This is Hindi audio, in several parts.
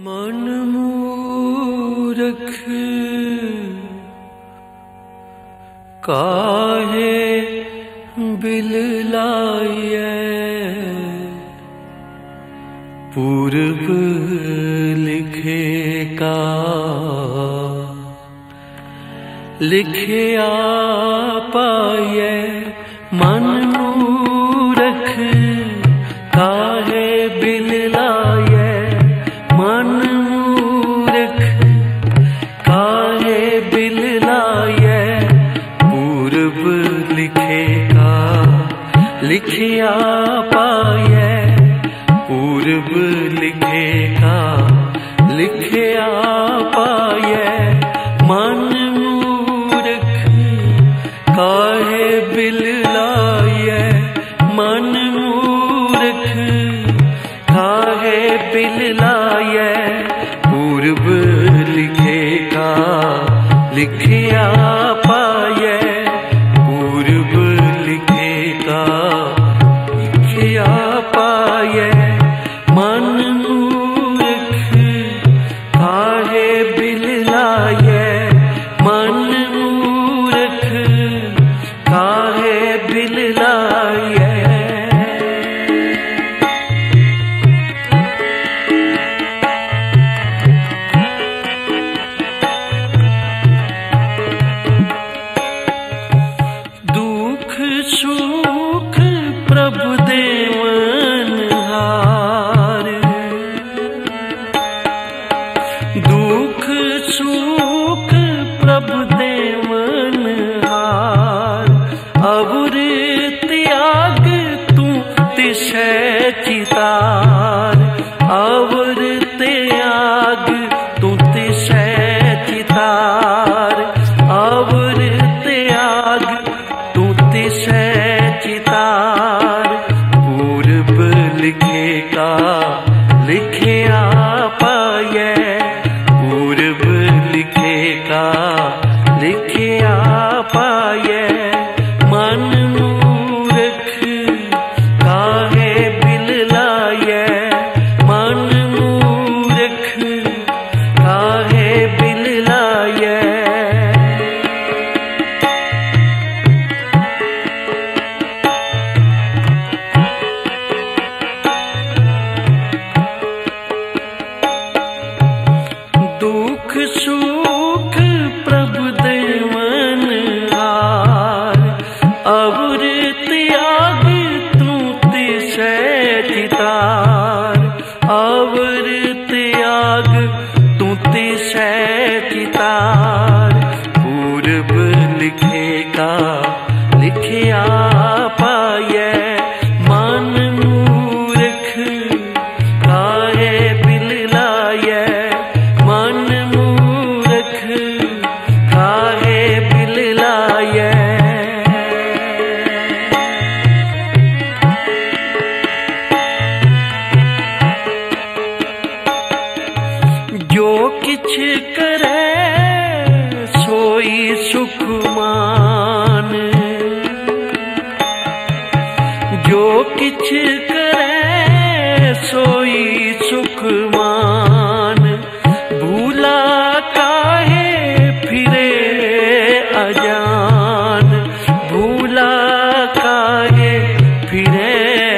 मन मूरख काहे बिललाए, पूर्व लिखे का लिखे आ पाए। मन मूरख काहे बिललाए, मन मूरख काहे बिललाए, पूर्व लिखे का लिखे आ पाए, पूर्व लिखे का लिखे आ पाए। मन मूरख काहे बिललाए, मन मूरख काहे बिललाए, पूर्व लिखे का लिखे आ पाए, पूर्व लिखे का लिखे आ पाए। मन मूरख काहे बिललाए, मन मूरख काहे बिललाए। दुख सुख प्रभु देवन हार, दुख सुख प्रभु देवन हार, अवर त्याग तू तिसै चितार, अवर त्याग तू तिसै चितार, अवर त्याग तू तिसै चितार, पूर्व लिखे का लिखे आ पाए, पूर्व लिखे का लिखे आ पाए। मन मूरख काहे बिललाए, मन मूरख काहे बिललाए। दुख सुख प्रभु देवन हार, अवर त्याग तू तिसै चितार, अवर त्याग तू तिसै चितार, पूर्व लिखे का लिखे आ पाए। मन मूरख काहे बिललाए, मन मूरख काहे बिललाए। जो किछ करे सोई सुख मान, जो किछ करे सोई सुख मान, भूला काहे फिरे अजान, भूला काहे फिरे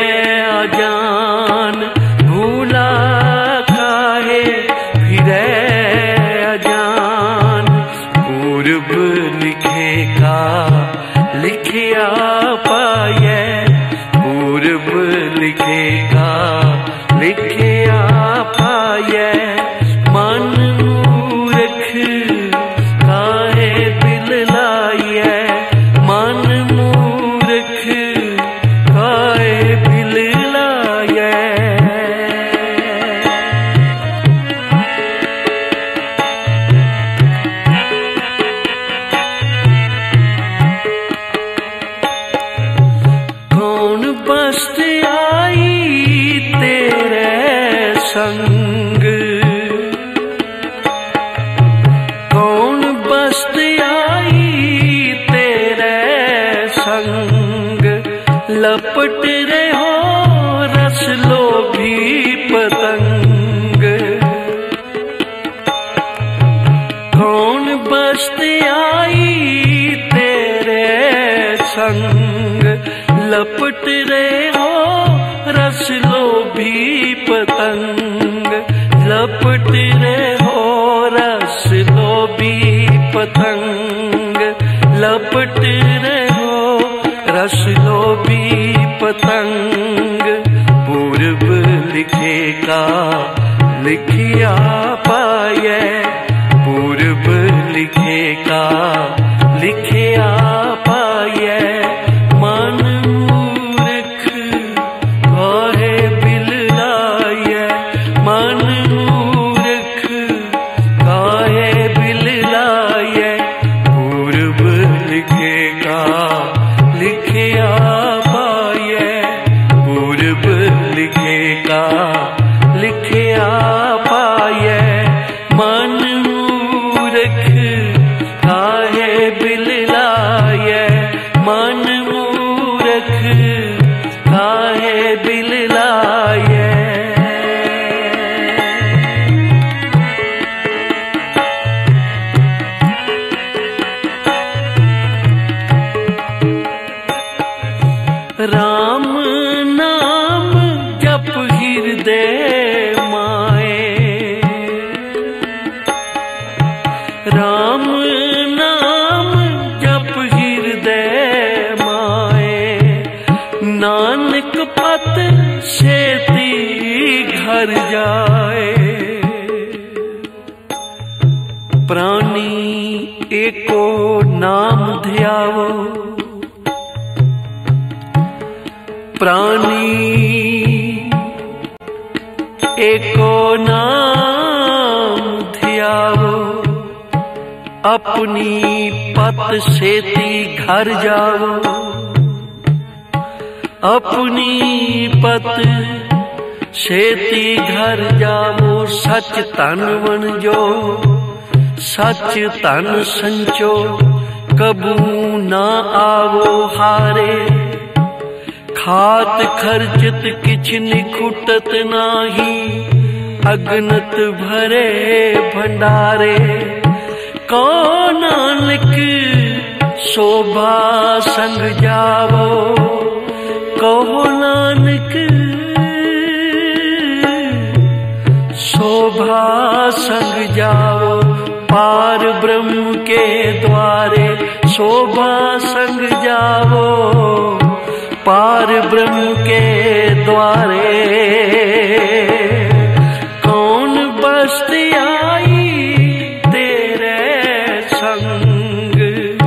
अजान, भूला काहे फिरे अजान, पूर्व लिखे का लिखे आ पाए, पूर्व लिखे का लिखे आ पाए। मन मूरख काहे बिललाए, मन मूरख काहे बिललाए। लपट रहे हो रस लोभी पतंग, लपट रहे हो रस लोभी पतंग, लपट रहे हो रस लोभी पतंग। पूर्व लिखेगा लिखिया पाए, पूर्व लिखेगा लिखिया पाए। मन मूर्ख काहे बिल लाए, मन मूर्ख काहे बिल लाए। पूर्व लिखेगा लिखिया पाए, पूर्व लिखेगा लिखिया पाए। मन मूर्ख काहे बिल लाए, मन मूर्ख काहे बिल लाए। राम नाम जप हृदय माए, राम नाम जप हृदय माए। नानक पत सेती घर जाए, प्राणी एको नाम ध्यावो, प्राणी एको नाम ध्यावो। अपनी पत सेती घर जाओ, अपनी पत सेती घर जाओ। सच तन वन जो सच तन संचो, कबू ना आवो हारे। खात खर्चत किछ निखुटत नाही, अगनत भरे भंडारे। कौ नानक शोभा संग जावो, कहो नानक शोभा संग जाओ। पार ब्रह्म के द्वारे शोभा संग जाओ, पार ब्रह्म के द्वारे। कौन बस्ती आई तेरे संग,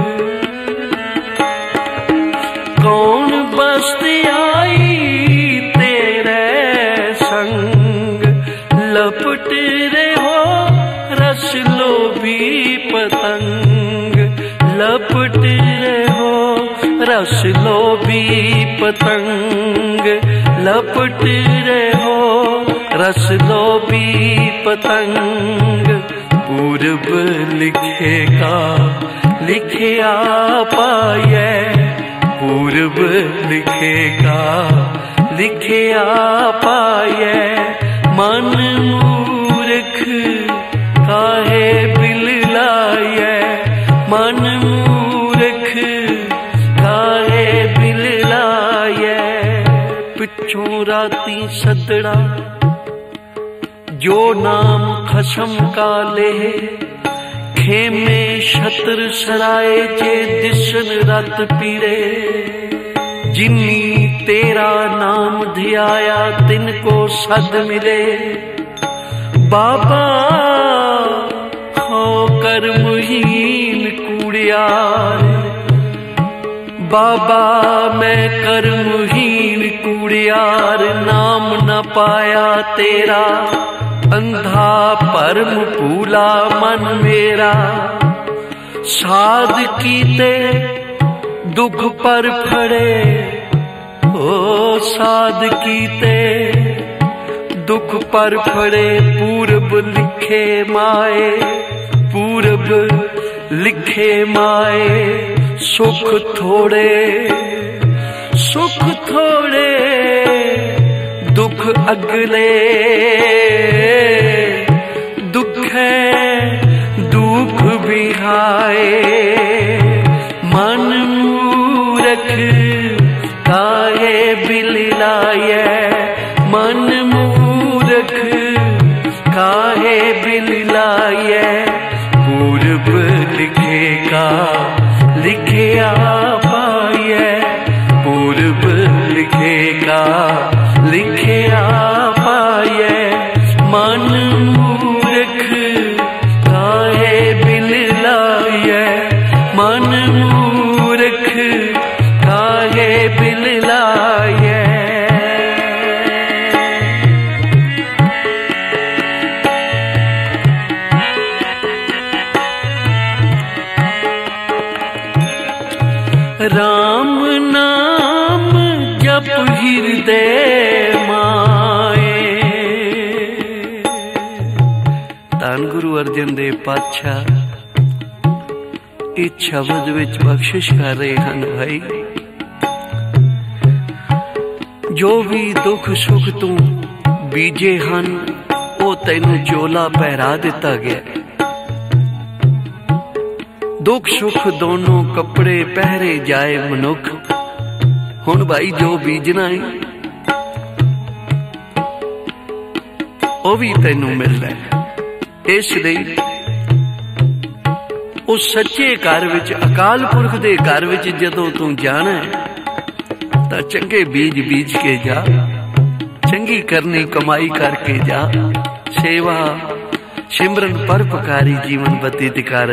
कौन बस्ती आई तेरे संग। लपट रहे हो रस लोभी पतंग, लपट रहे हो रस लोभी पतंग, लपट रहे हो रस लोभी पतंग। पूर्व लिखेगा लिखिया पाए, पूर्व लिखेगा लिखिया पाए। मन मूर्ख काहे बिल लाए, मन मूर्ख काहे बिल लाए। पिछों राती सदड़ा जो नाम खसम का ले, खेमे छत्र सराय जे दिसन रात पीड़े। जिन्नी तेरा नाम धियाया तिनको सद मिले। बाबा हो कर्महीन कूड़ियार, बाबा मैं कर्महीन कूड़ियार। नाम न पाया तेरा अंधा परम भूला मन मेरा। साध कीते दुख पर फड़े, ओ साध कीते दुख पर फड़े। पूरब लिखे माए, पूरब लिखे माए। सुख थोड़े सुख थोड़े, दुख अगले दुख है दुख बिहाए। मन मूरख का काहे बिल लाए, पूर्व लिखे का लिखिया पाए, पूर्व लिखे का लिखिया पाए। मन मूर्ख काहे बिल लाए, मन मूर्ख काहे बिल लाए। राम नाम जप हिरदे माए। धन गुरु अर्जन देव पातशाह इस शब्द विच बख्शिश कर रहे हैं भाई, जो भी दुख सुख तू बीजे हन वो तैनू चोला पहरा दिता गया। दुख सुख दोनों कपड़े पहरे जाए मनुख, हुण भाई जो बीजना है वो भी तैनू मिलना है। इसलिए उस सच्चे घर विच अकाल पुरख दे घर विच जदों तू जाना है तां चंगे बीज बीज के जा, चंगी करनी कमाई करके जा, सेवा सिमरन परोपकारी जीवन बतीत कर।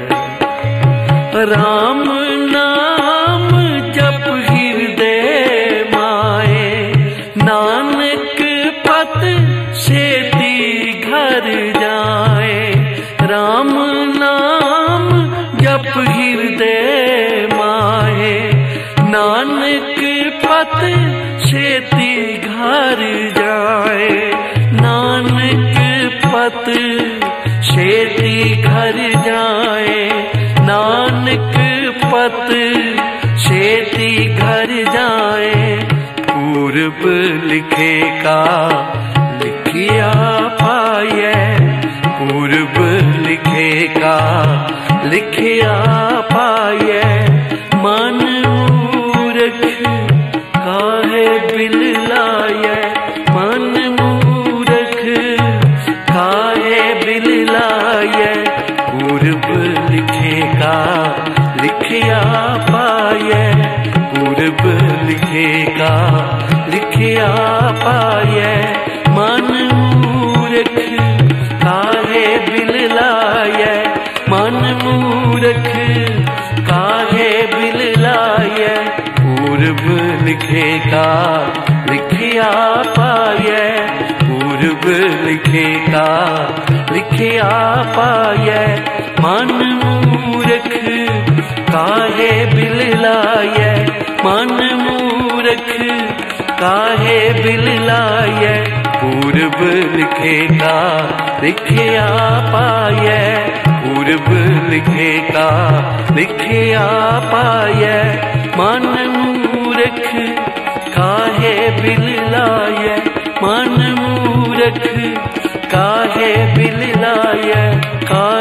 राम नाम जप हिरदे माए, नानक पत सेती घर जाए। राम नाम जप हिरदे माए, नानक पत सेती घर जाए। नानक पत सेती घर जाए, नानक पत सेती घर जाए। पूर्व लिखे का लिखिया पाए, पूर्व लिखे का लिखिया पाए। मन मूर्ख काहे बिल लाए, मन मूर्ख काहे बिल लाए। पूर्व लिखे का लिखिया पाए, पूर्व लिखे का लिखिया पाए। मन मूर्ख काहे बिल लाए, मन मूर्ख काहे बिल लाए। पूर्व लिखे का लिखिया पाए, पूर्व लिखे का लिखिया पाए। मन मूर्ख काहे बिल लाए, मन मूर्ख काहे बिल लाए। पूर्व लिखे का लिखिया पाए, पूर्व लिखे का लिखिया पाए। मन मूर्ख काहे बिल लाए, मन मूर्ख काहे बिल लाए।